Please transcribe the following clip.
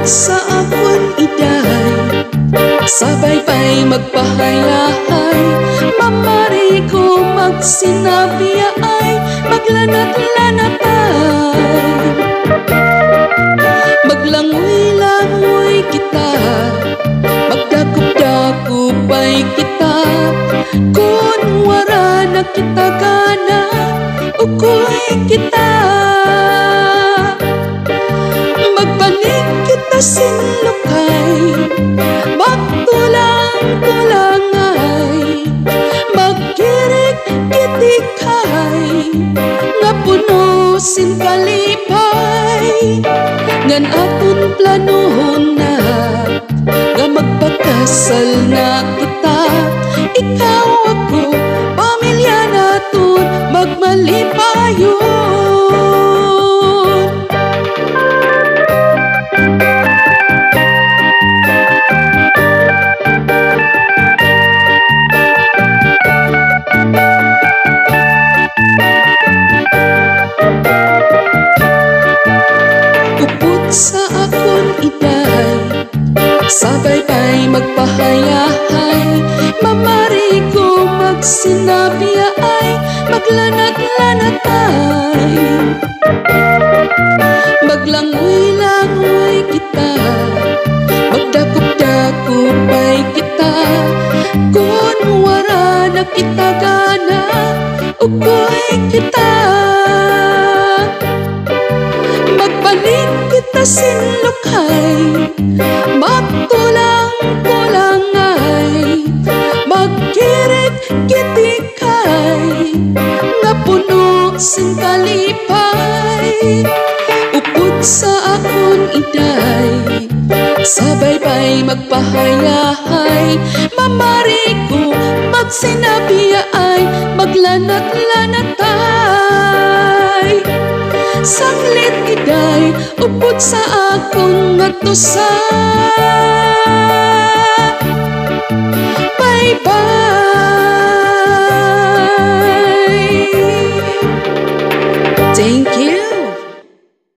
sa akon iday, sabay pa'y magpahayahay. Mamari ko magsinabi ay maglanat-lanatay. Maglangoy-langoy kita, magdakup-dakupay kita. Kung wara na kita gana, ukoy kita. Magpanig kita sinlukay, magtulang-tulangay. Magkirik-kitikay, nga puno sin kalipay. Ngan aton planohon na, nga magpakasal na kita. Ikaw ako, pamilya naton, magmalipayon. Sa akon iday, sabay pa'y magpahayahay. Mamari ko magsinabi ay maglanat-lanatay. Maglangoy-langoy kita, magdakup-dakupay kita. Kung wara na kita gana, ukoy kita. Magpanig kita sinlukay, magtulang-tulangay. Magkirik-kitikay, nga puno sin kalipay. Upod sa akon iday, sabay pa'y magpahayahay. Mamari ko magsinabi ay maglanat-lanatay. Saglit iday, upod sa akong ngatusan.